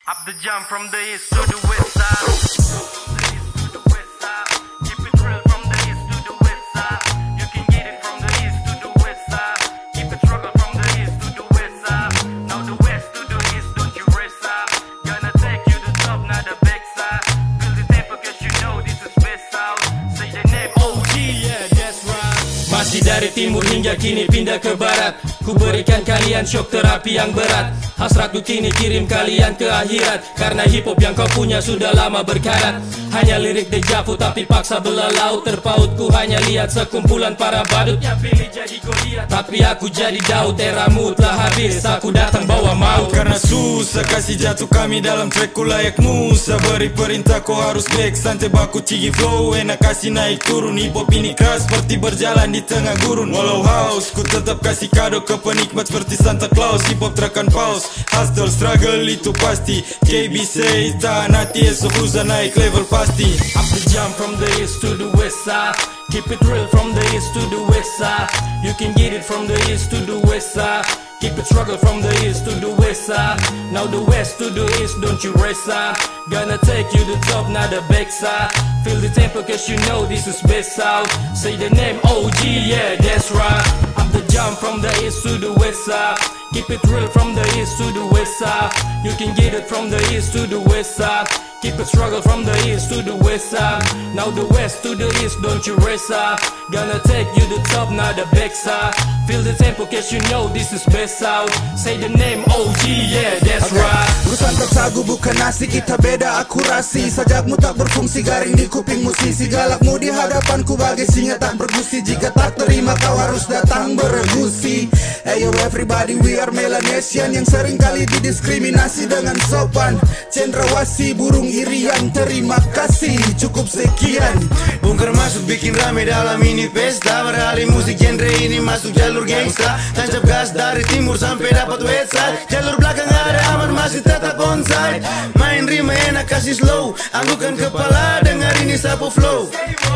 Up the jump from the east to the west side. East to the west side. Keep it real from the east to the west side. You can get it from the east to the west side. Keep it struggle from the east to the west side. Now the west to the east, don't you rest up. Gonna take you to top, not the back side. Feel the tempo cause you know this is best out. Say the name OG, yeah that's right. Masih dari timur hingga kini pindah ke barat. Ku berikan kalian shock terapi yang berat. Hasratku kini kirim kalian ke akhirat. Karena hip hop yang kau punya sudah lama berkarat. Hanya lirik dejavu tapi paksa belah laut. Terpaut ku hanya lihat sekumpulan para badut yang pilih jadi Goliat. Tapi aku jadi Daud, eramu telah habis. Aku datang bawa maut. Karena susah kasih jatuh kami dalam track ku layak Musa. Beri perintah kau harus back. Santai baku cigi flow. Enak kasih naik turun. Hip hop ini keras seperti berjalan di tengah gurun. Walau haus ku tetap kasih kado ke penikmat seperti Santa Claus. Hip hop terakan paus. Hustle struggle itu pasti. KB say tahan hati esok lusa naik level pasti. Up the jump from the east to the west side. Keep it real from the east to the west side. You can get it from the east to the west side. Keep it struggle from the east to the west side. Now the west to the east, don't you rest up. Gonna take you to top, not the back side. Feel the tempo cause you know this is best out. Say the name OG, yeah that's right. Up the jump from the east to the west side. Keep it real from the east to the west side. You can get it from the east to the west side. Keep it struggle from the east to the west side. Now the west to the east, don't you rest up. Gonna take you to top, not the back side. Feel the tempo cause you know this is best out. Say the name OG, yeah that's right. Urusan tak sagu bukan nasi, kita beda akurasi. Sajakmu tak berfungsi, garing di kuping musisi. Galakmu di hadapanku bagai singa tak bergusi. Jika tak terima kau harus datang beregusi. Hey yo everybody, we are Melanesian yang sering kali didiskriminasi dengan sopan. Cendrawasih, burung irian, terima kasih, cukup sekian. Bongkar masuk bikin rame dalam ini pesta. Beralih musik genre ini masuk jalur gangsta. Tancap gas dari timur sampai dapat website. Jalur belakang ada aman masih tetap onside. Main rima enak kasih slow. Anggukan kepala dengar ini sapu flow.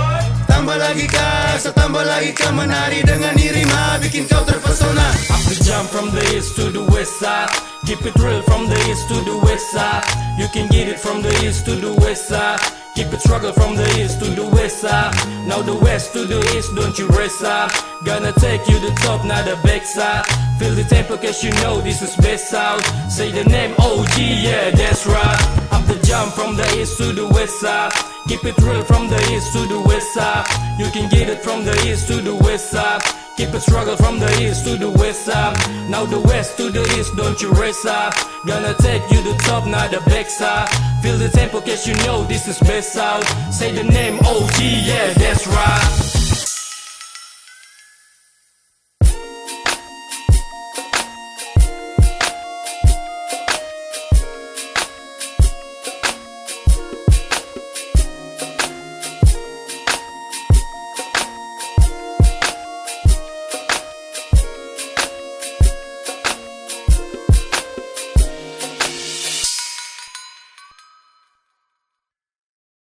Tambah lagi kasa, tambah lagi kau menari dengan irima bikin kau terpesona. Up the jump from the east to the west side. Keep it real from the east to the west side. You can get it from the east to the west side. Keep it struggle from the east to the west side. Now the west to the east, don't you rest up. Gonna take you to top, not the back side. Feel the tempo cause you know this is best out. Say the name OG, yeah that's right. Up the jump from the east to the west side. Keep it real from the east to the west side. You can get it from the east to the west side. Keep it struggle from the east to the west side. Now the west to the east, don't you rest up. Gonna take you to top, not the back side. Feel the tempo cause you know this is best out. Say the name OG, yeah that's right.